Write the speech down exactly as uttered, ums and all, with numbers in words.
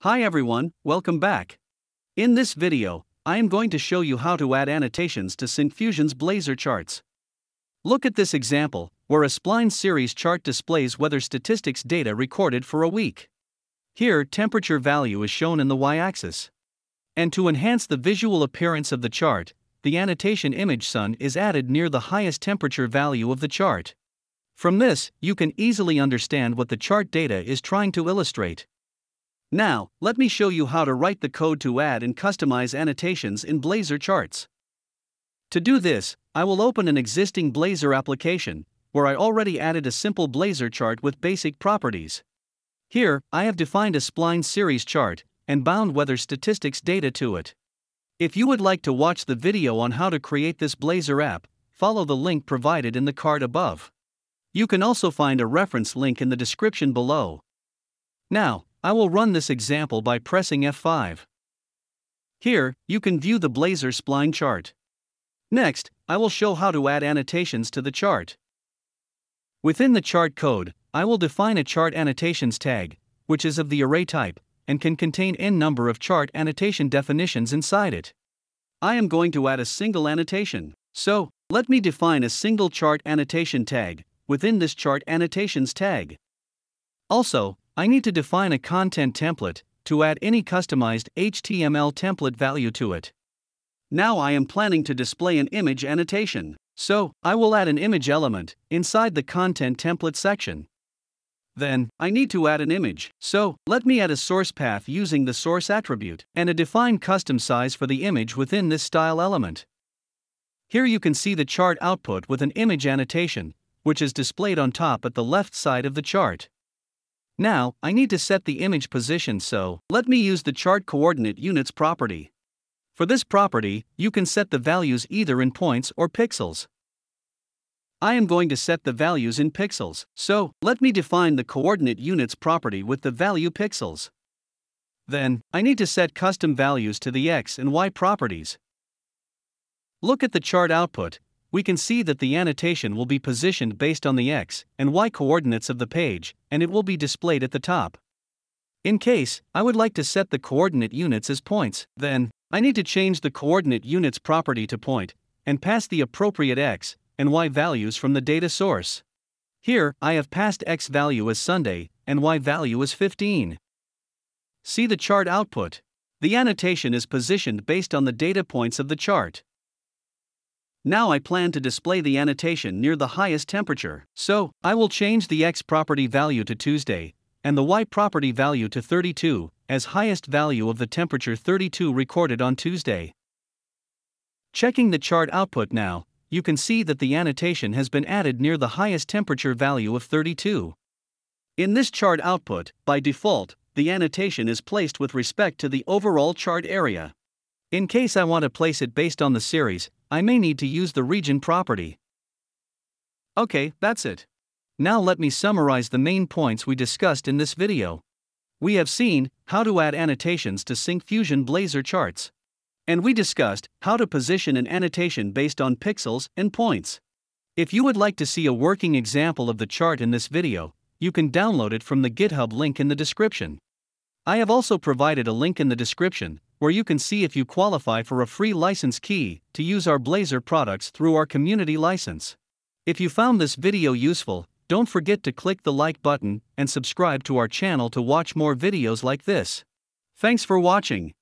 Hi everyone, welcome back. In this video, I am going to show you how to add annotations to Syncfusion's Blazor charts. Look at this example, where a spline series chart displays weather statistics data recorded for a week. Here, temperature value is shown in the y-axis. And to enhance the visual appearance of the chart, the annotation image sun is added near the highest temperature value of the chart. From this, you can easily understand what the chart data is trying to illustrate. Now, let me show you how to write the code to add and customize annotations in Blazor charts. To do this, I will open an existing Blazor application, where I already added a simple Blazor chart with basic properties. Here, I have defined a spline series chart, and bound weather statistics data to it. If you would like to watch the video on how to create this Blazor app, follow the link provided in the card above. You can also find a reference link in the description below. Now, I will run this example by pressing F five. Here, you can view the Blazor spline chart. Next, I will show how to add annotations to the chart. Within the chart code, I will define a chart annotations tag, which is of the array type, and can contain n number of chart annotation definitions inside it. I am going to add a single annotation, so, let me define a single chart annotation tag within this chart annotations tag. Also, I need to define a content template to add any customized H T M L template value to it. Now I am planning to display an image annotation, so I will add an image element inside the content template section. Then, I need to add an image, so let me add a source path using the source attribute and a defined custom size for the image within this style element. Here you can see the chart output with an image annotation, which is displayed on top at the left side of the chart. Now, I need to set the image position, so let me use the chart coordinate units property. For this property, you can set the values either in points or pixels. I am going to set the values in pixels, so let me define the coordinate units property with the value pixels. Then, I need to set custom values to the x and y properties. Look at the chart output. We can see that the annotation will be positioned based on the x and y coordinates of the page, and it will be displayed at the top. In case I would like to set the coordinate units as points, then I need to change the coordinate units property to point and pass the appropriate x and y values from the data source. Here, I have passed x value as Sunday and y value as fifteen. See the chart output. The annotation is positioned based on the data points of the chart. Now I plan to display the annotation near the highest temperature, so I will change the x property value to Tuesday, and the y property value to thirty-two, as highest value of the temperature thirty-two recorded on Tuesday. Checking the chart output now, you can see that the annotation has been added near the highest temperature value of thirty-two. In this chart output, by default, the annotation is placed with respect to the overall chart area. In case I want to place it based on the series, I may need to use the region property. Okay, that's it. Now let me summarize the main points we discussed in this video. We have seen how to add annotations to Syncfusion Blazor charts. And we discussed how to position an annotation based on pixels and points. If you would like to see a working example of the chart in this video, you can download it from the GitHub link in the description. I have also provided a link in the description where you can see if you qualify for a free license key to use our Blazor products through our community license. If you found this video useful, don't forget to click the like button and subscribe to our channel to watch more videos like this. Thanks for watching.